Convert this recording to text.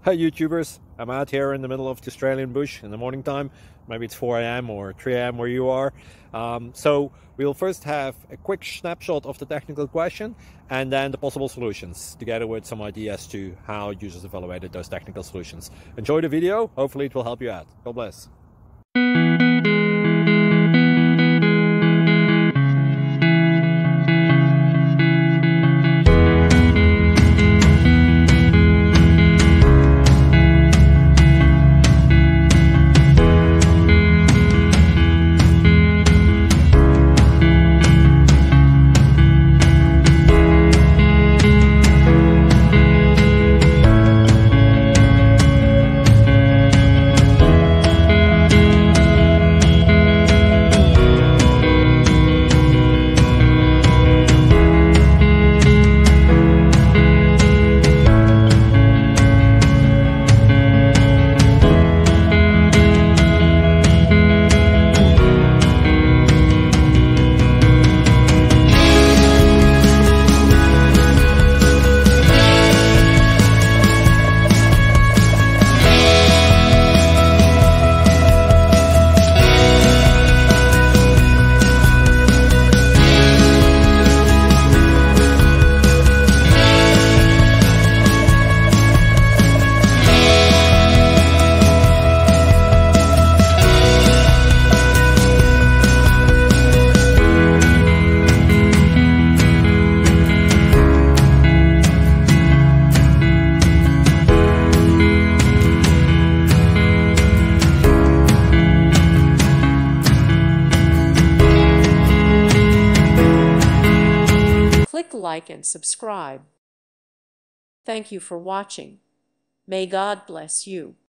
Hi YouTubers, I'm out here in the middle of the Australian bush in the morning time. Maybe it's 4 a.m. or 3 a.m. where you are. So we'll first have a quick snapshot of the technical question and then the possible solutions, together with some ideas to how users evaluated those technical solutions. Enjoy the video, hopefully it will help you out. God bless. Click like and subscribe. Thank you for watching. May God bless you.